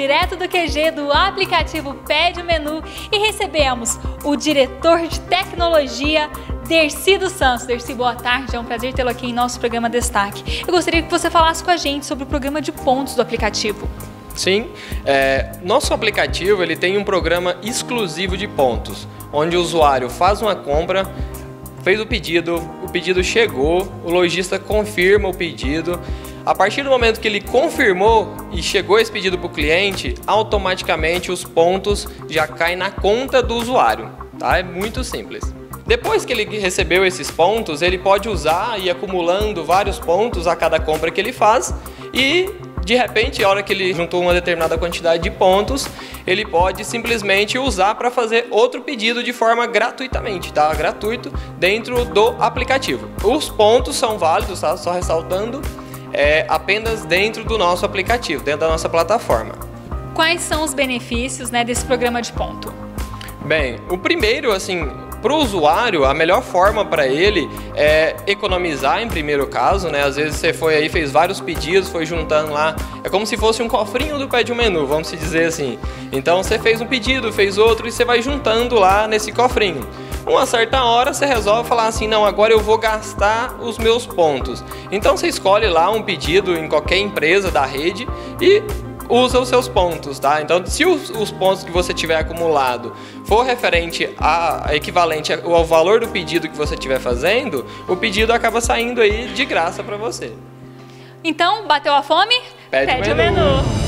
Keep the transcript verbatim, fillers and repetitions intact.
direto do Q G do aplicativo Pede o Menu e recebemos o diretor de tecnologia, Dercy dos Santos. Dercy, boa tarde, é um prazer tê-lo aqui em nosso programa Destaque. Eu gostaria que você falasse com a gente sobre o programa de pontos do aplicativo. Sim, é, nosso aplicativo ele tem um programa exclusivo de pontos, onde o usuário faz uma compra, fez o pedido, o pedido chegou, o lojista confirma o pedido. A partir do momento que ele confirmou e chegou esse pedido para o cliente, automaticamente os pontos já caem na conta do usuário, tá? É muito simples. Depois que ele recebeu esses pontos, ele pode usar e ir acumulando vários pontos a cada compra que ele faz e, de repente, a hora que ele juntou uma determinada quantidade de pontos, ele pode simplesmente usar para fazer outro pedido de forma gratuitamente, tá? Gratuito dentro do aplicativo. Os pontos são válidos, tá? Só ressaltando, é, apenas dentro do nosso aplicativo, dentro da nossa plataforma. Quais são os benefícios, né, desse programa de ponto? Bem, o primeiro, assim, para o usuário, a melhor forma para ele é economizar em primeiro caso, né? Às vezes você foi aí, fez vários pedidos, foi juntando lá, é como se fosse um cofrinho do Pede o Menu, vamos se dizer assim. Então você fez um pedido, fez outro e você vai juntando lá nesse cofrinho. Uma certa hora você resolve falar assim, não, agora eu vou gastar os meus pontos. Então você escolhe lá um pedido em qualquer empresa da rede e usa os seus pontos, tá? Então, se os, os pontos que você tiver acumulado for referente a, a equivalente ao valor do pedido que você estiver fazendo, o pedido acaba saindo aí de graça para você. Então, bateu a fome? Pede, Pede o menu. o menu.